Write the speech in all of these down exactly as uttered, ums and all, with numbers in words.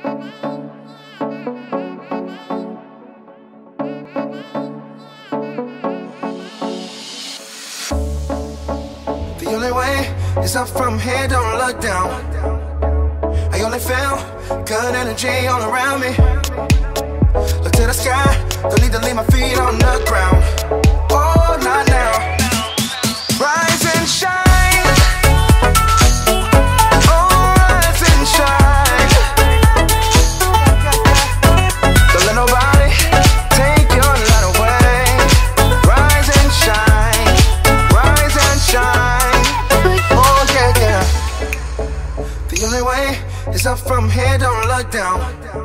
The only way is up from here, don't look down. I only feel good energy all around me. Look to the sky, don't need to leave my feet on the ground. Oh, not now. Rise and shine. Oh, rise and shine. Don't let nobody take your light away. Rise and shine. Rise and shine. Oh, yeah, yeah. The only way is up from here, don't look down.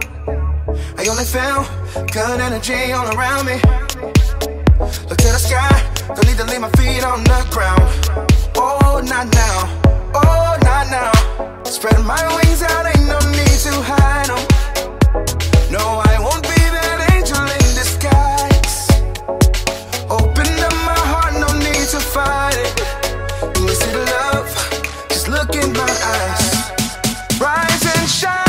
I only feel good energy all around me. Look to the sky, don't need to leave my feet on the ground. Oh, not now, oh, not now. Spread my wings out, ain't no need to hide them. No, I won't be that angel in disguise. Open up my heart, no need to fight it. You will see the love, just look in my eyes. Rise and shine.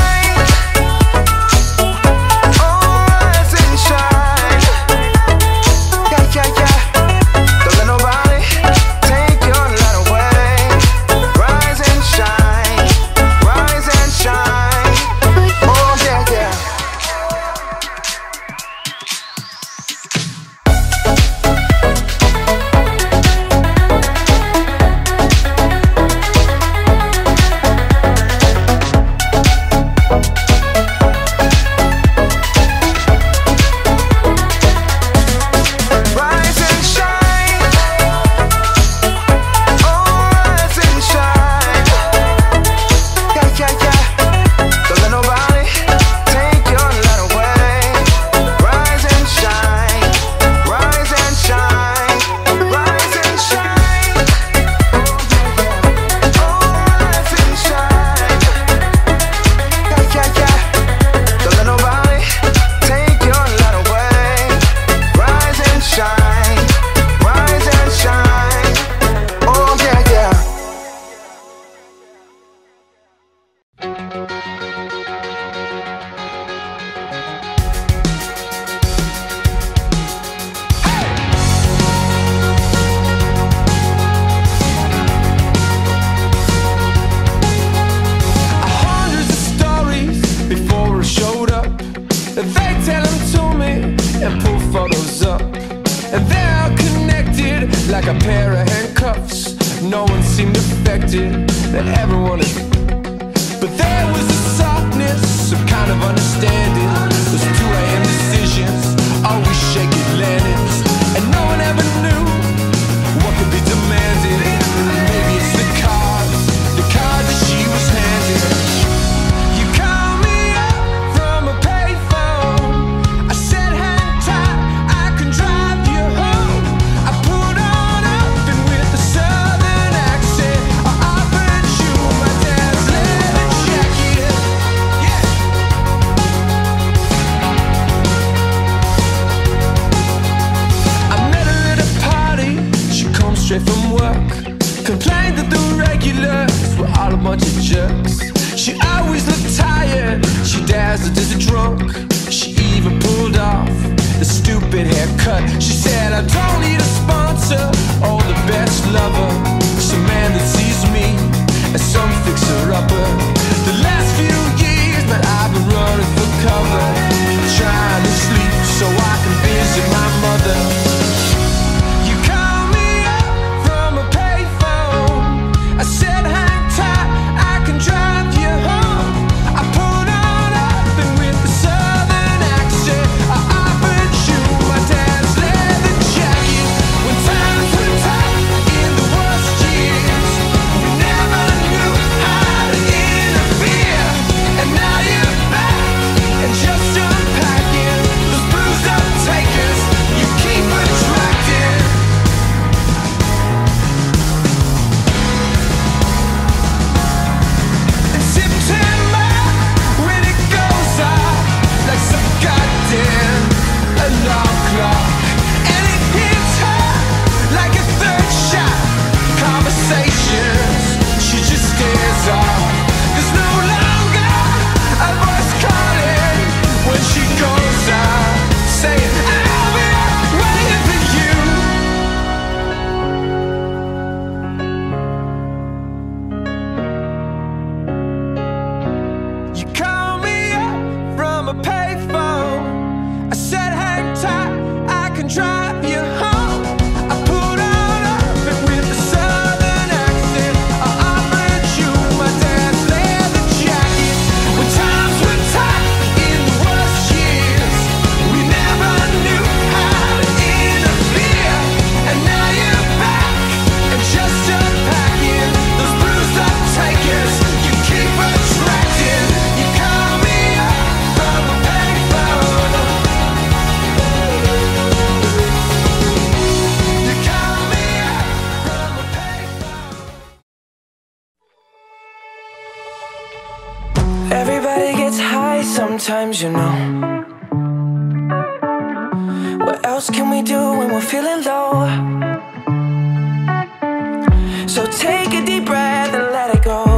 Jacket. Everybody gets high sometimes, you know. What else can we do when we're feeling low? So take a deep breath and let it go.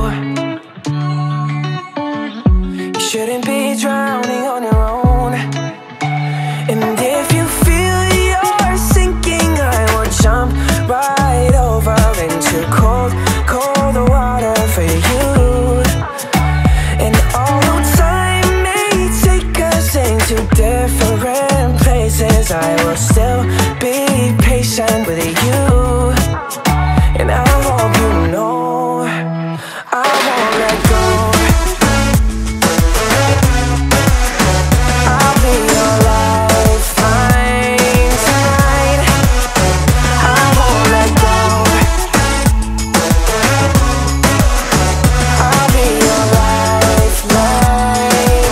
You shouldn't be drowning on your own. And if you feel you're sinking, I will jump right over into cold, cold water for you. And although time may take us into different places, I will still be patient with you. And I hope you know I won't let go. I'll be your lifeline tonight. I won't let go. I'll be your lifeline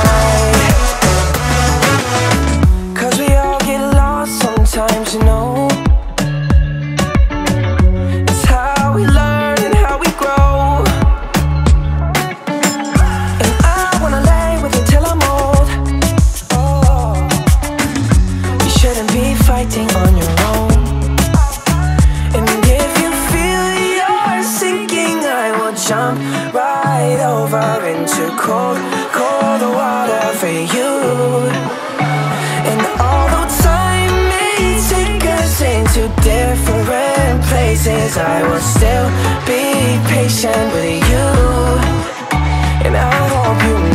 tonight. 'Cause we all get lost sometimes, you know. On your own. And if you feel you're sinking, I will jump right over into cold, cold water for you. And although time may take us into different places, I will still be patient with you. And I hope you